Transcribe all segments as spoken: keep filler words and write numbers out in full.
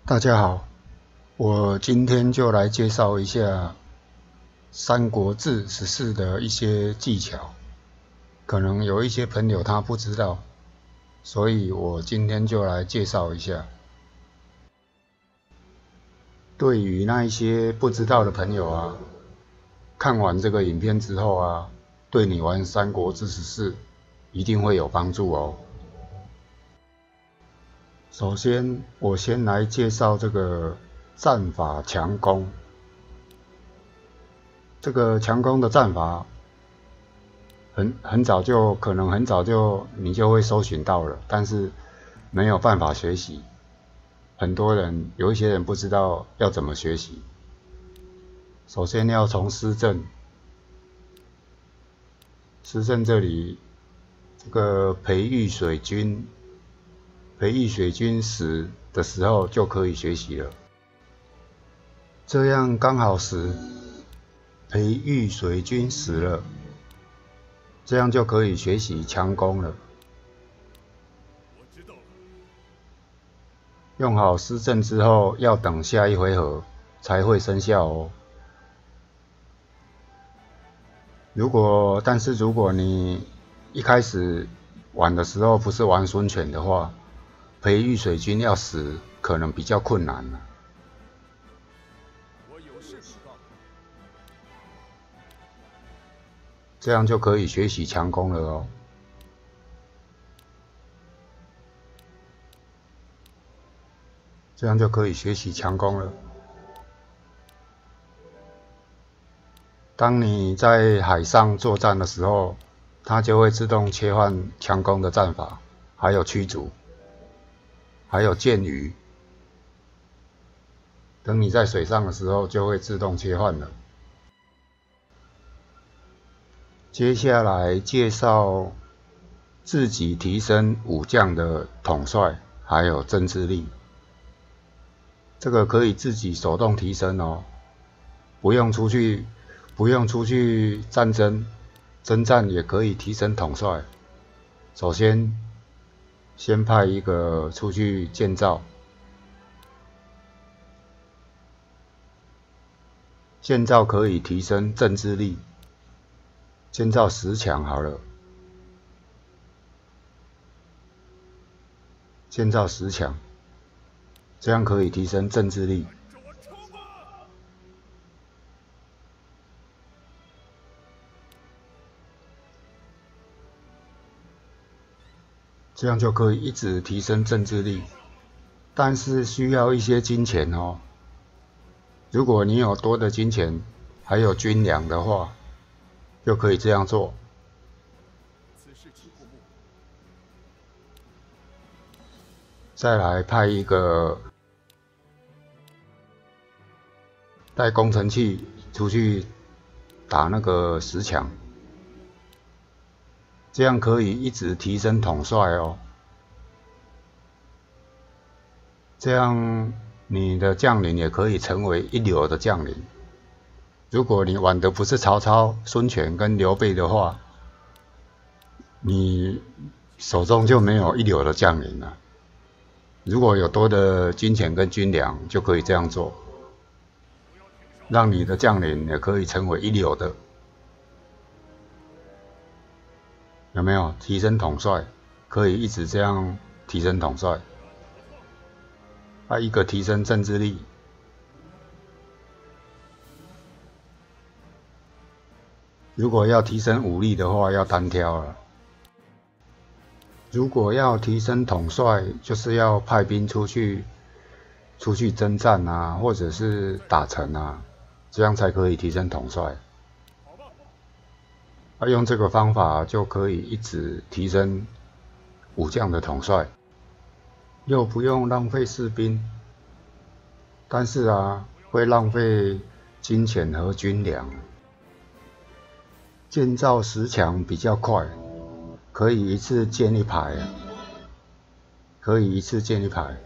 大家好，我今天就来介绍一下《三国志十四》的一些技巧，可能有一些朋友他不知道，所以我今天就来介绍一下。对于那一些不知道的朋友啊，看完这个影片之后啊，对你玩《三国志十四》一定会有帮助哦。首先，我先来介绍这个战法强攻。这个强攻的战法很很早就可能很早就你就会搜寻到了，但是没有办法学习。很多人有一些人不知道要怎么学习。首先要从师正，师正这里这个培育水军。培育水军死的时候就可以学习了，这样刚好时培育水军死了，这样就可以学习强攻了。用好施阵之后，要等下一回合才会生效哦。如果但是如果你一开始玩的时候不是玩孙权的话，培育水军要死可能比较困难了。这样就可以学习强攻了哦。这样就可以学习强攻了。当你在海上作战的时候，它就会自动切换强攻的战法，还有驱逐。还有箭鱼，等你在水上的时候就会自动切换了。接下来介绍自己提升武将的统帅，还有政治力。这个可以自己手动提升哦，不用出去，不用出去战争，征战也可以提升统帅。首先。先派一个出去建造，建造可以提升政治力，建造十强好了，建造十强，这样可以提升政治力。这样就可以一直提升政治力，但是需要一些金钱哦。如果你有多的金钱，还有军粮的话，就可以这样做。再来派一个带工程器出去打那个十强。这样可以一直提升统帅哦。这样你的将领也可以成为一流的将领。如果你玩的不是曹操、孙权跟刘备的话，你手中就没有一流的将领了。如果有多的金钱跟军粮，就可以这样做，让你的将领也可以成为一流的。有没有提升统帅？可以一直这样提升统帅。还一个提升政治力。如果要提升武力的话，要单挑了。如果要提升统帅，就是要派兵出去，出去征战啊，或者是打城啊，这样才可以提升统帅。啊，用这个方法就可以一直提升武将的统帅，又不用浪费士兵，但是啊，会浪费金钱和军粮。建造十强比较快，可以一次建一排，可以一次建一排，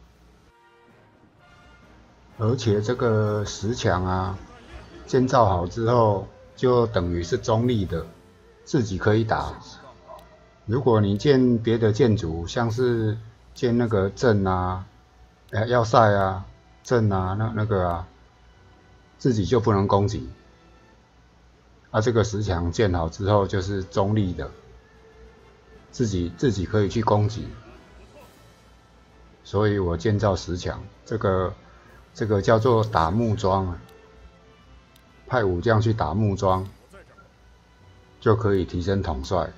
而且这个十强啊，建造好之后。就等于是中立的，自己可以打。如果你建别的建筑，像是建那个镇啊， 哎，要塞啊、阵啊、那那个啊，自己就不能攻击。啊，这个十强建好之后就是中立的，自己自己可以去攻击。所以我建造十强，这个这个叫做打木桩啊，派武将去打木桩，就可以提升统帅。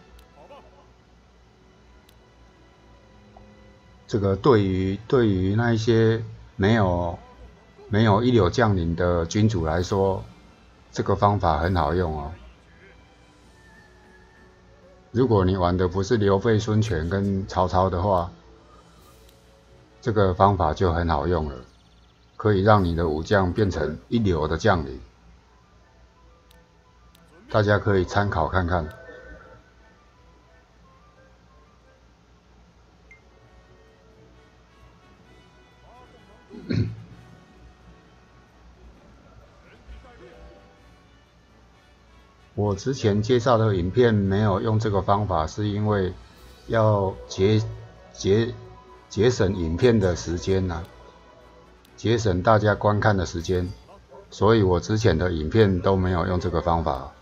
这个对于对于那一些没有没有一流将领的君主来说，这个方法很好用哦。如果你玩的不是刘备、孙权跟曹操的话，这个方法就很好用了，可以让你的武将变成一流的将领。大家可以参考看看。我之前介绍的影片没有用这个方法，是因为要节节节省影片的时间呐、啊，节省大家观看的时间，所以我之前的影片都没有用这个方法。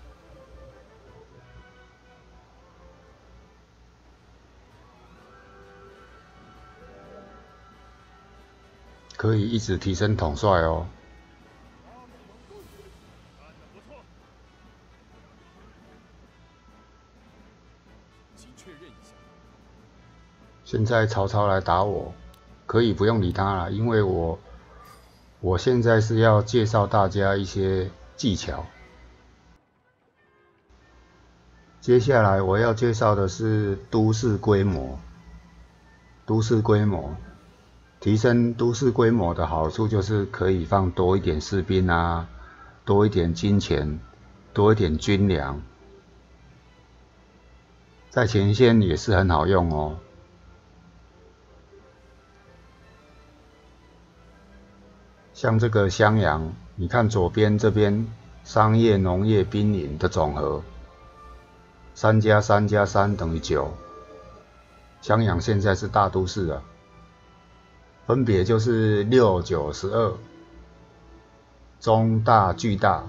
可以一直提升统帅哦。现在曹操来打我，可以不用理他了，因为我我现在是要介绍大家一些技巧。接下来我要介绍的是都市规模。都市规模，提升都市规模的好处就是可以放多一点士兵啊，多一点金钱，多一点军粮，在前线也是很好用哦。像这个襄阳，你看左边这边商业、农业、兵营的总和，三加三加三等于九。襄阳现在是大都市了，分别就是六、九、十二，中大、巨大。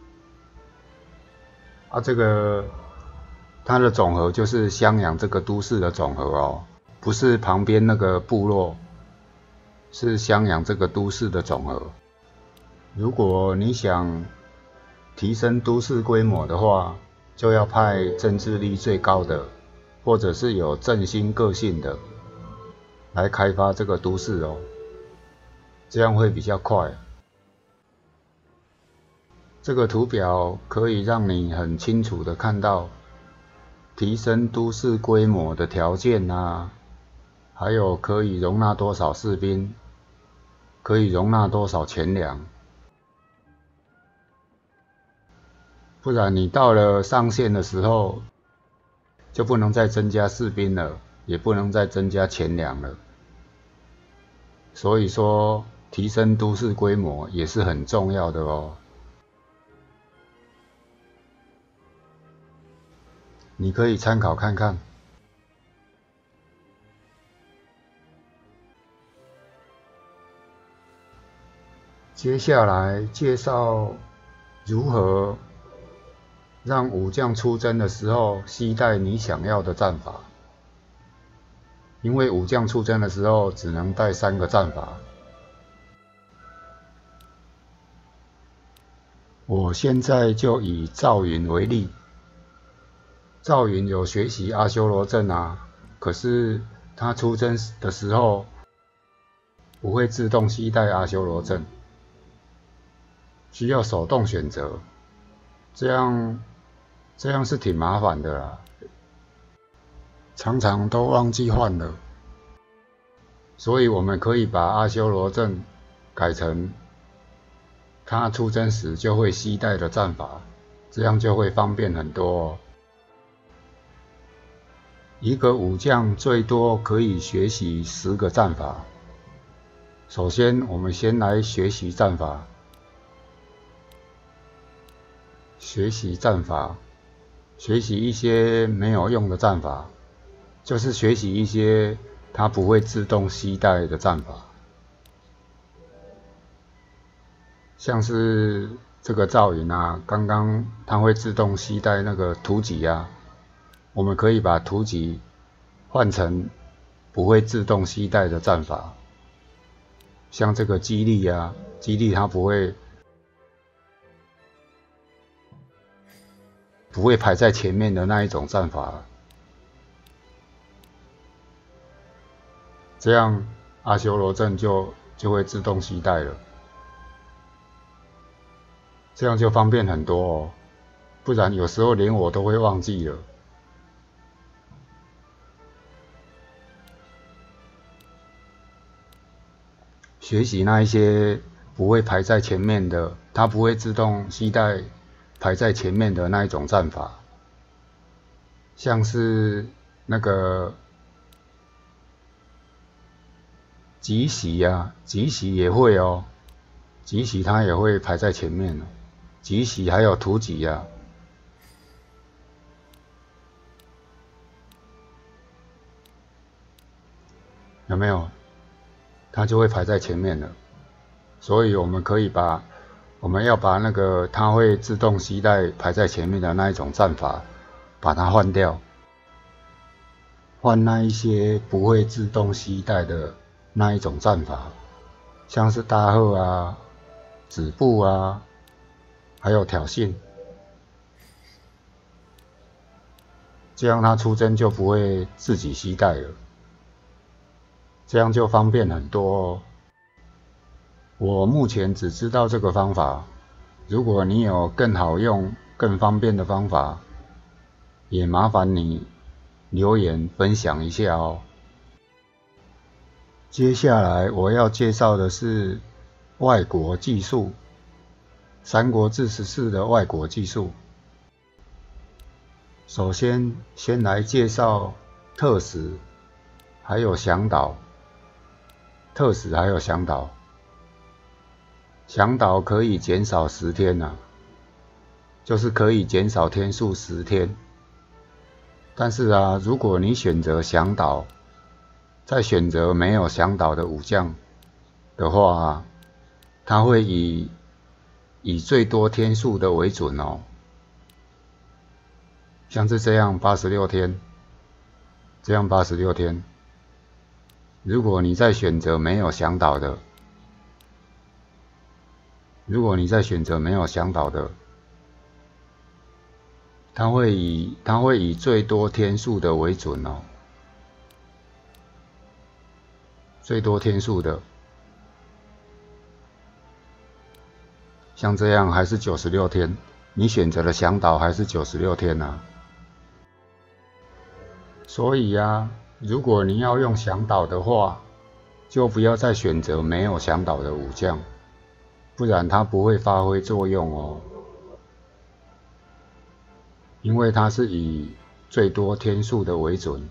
啊，这个它的总和就是襄阳这个都市的总和哦，不是旁边那个部落。是襄阳这个都市的总和。如果你想提升都市规模的话，就要派政治力最高的，或者是有振兴个性的，来开发这个都市哦，这样会比较快。这个图表可以让你很清楚的看到提升都市规模的条件啊，还有可以容纳多少士兵，可以容纳多少钱粮。不然你到了上限的时候，就不能再增加士兵了，也不能再增加钱粮了。所以说，提升都市规模也是很重要的哦。你可以参考看看。接下来介绍如何让武将出征的时候携带你想要的战法。因为武将出征的时候只能带三个战法。我现在就以赵云为例。赵云有学习阿修罗阵啊，可是他出征的时候不会自动携带阿修罗阵，需要手动选择，这样这样是挺麻烦的啦，常常都忘记换了。所以我们可以把阿修罗阵改成他出征时就会携带的战法，这样就会方便很多哦。一个武将最多可以学习十个战法。首先，我们先来学习战法。学习战法，学习一些没有用的战法，就是学习一些它不会自动携带的战法。 像是这个造影啊，刚刚它会自动携带那个图集啊，我们可以把图集换成不会自动携带的战法，像这个激励啊，激励它不会不会排在前面的那一种战法，这样阿修罗阵就就会自动携带了，这样就方便很多哦，不然有时候连我都会忘记了。学习那一些不会排在前面的，它不会自动携带排在前面的那一种战法，像是那个集袭啊，集袭也会哦，集袭它也会排在前面哦，集袭还有突袭啊，有没有？它就会排在前面了，所以我们可以把我们要把那个它会自动携带排在前面的那一种战法，把它换掉，换那一些不会自动携带的那一种战法，像是大喝啊、止步啊，还有挑衅，这样它出征就不会自己携带了，这样就方便很多哦。我目前只知道这个方法，如果你有更好用、更方便的方法，也麻烦你留言分享一下哦。接下来我要介绍的是外国技术，《三国志十四》的外国技术。首先，先来介绍特使，还有向导。特使还有向导。向导可以减少十天啊，就是可以减少天数十天。但是啊，如果你选择向导，再选择没有向导的武将的话啊，它会以以最多天数的为准哦。像是这样八十六天，这样八十六天。如果你再选择没有向导的，如果你再选择没有向导的，它会以它会以最多天数的为准哦，最多天数的，像这样还是九十六天，你选择了向导还是九十六天啊。所以啊，如果你要用向导的话，就不要再选择没有向导的武将，不然它不会发挥作用哦。因为它是以最多天数的为准。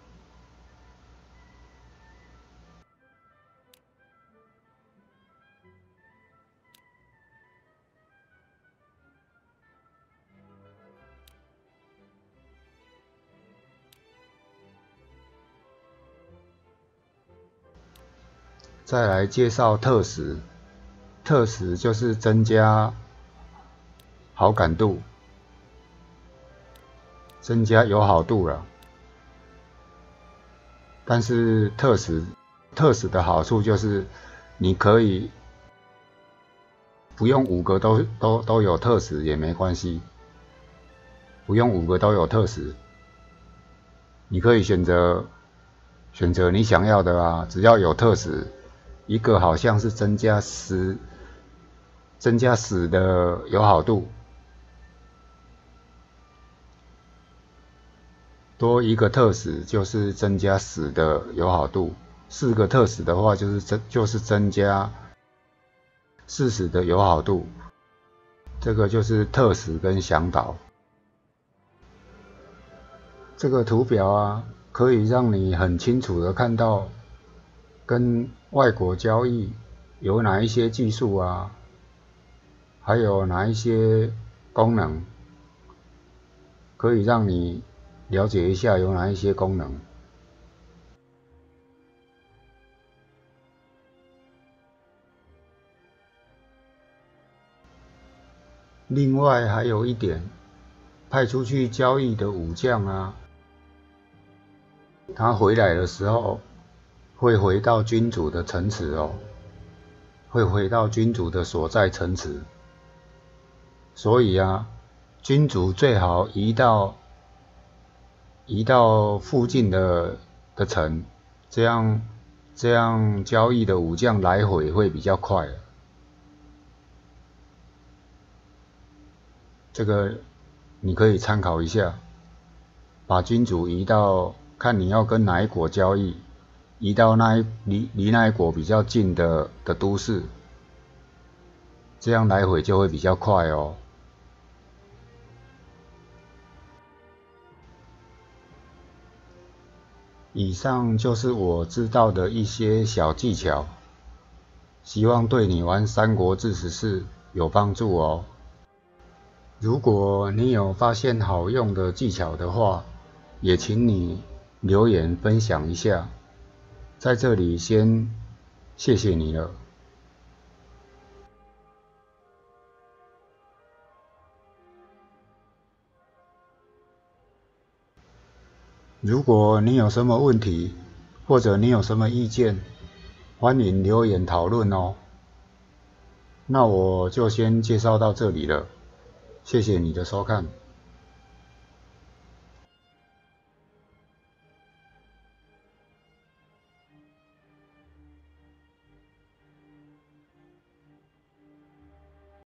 再来介绍特使，特使就是增加好感度，增加友好度了。但是特使特使的好处就是，你可以不用五个都都都有特使也没关系，不用五个都有特使，你可以选择选择你想要的啊，只要有特使，一个好像是增加十增加十的友好度。多一个特使就是增加十的友好度，四个特使的话就是增就是增加四十的友好度。这个就是特使跟向导。这个图表啊，可以让你很清楚的看到跟外国交易有哪一些技术啊，还有哪一些功能，可以让你了解一下有哪一些功能。 另外还有一点，派出去交易的武将啊，他回来的时候会回到君主的城池哦，会回到君主的所在城池。所以啊，君主最好移到移到附近的的城，这样这样交易的武将来回会比较快。这个你可以参考一下，把君主移到看你要跟哪一国交易，移到那一离离那一国比较近的的都市，这样来回就会比较快哦。以上就是我知道的一些小技巧，希望对你玩《三国志十四》有帮助哦。如果你有发现好用的技巧的话，也请你留言分享一下。在这里先谢谢你了。如果你有什么问题，或者你有什么意见，欢迎留言讨论哦。那我就先介绍到这里了，谢谢你的收看。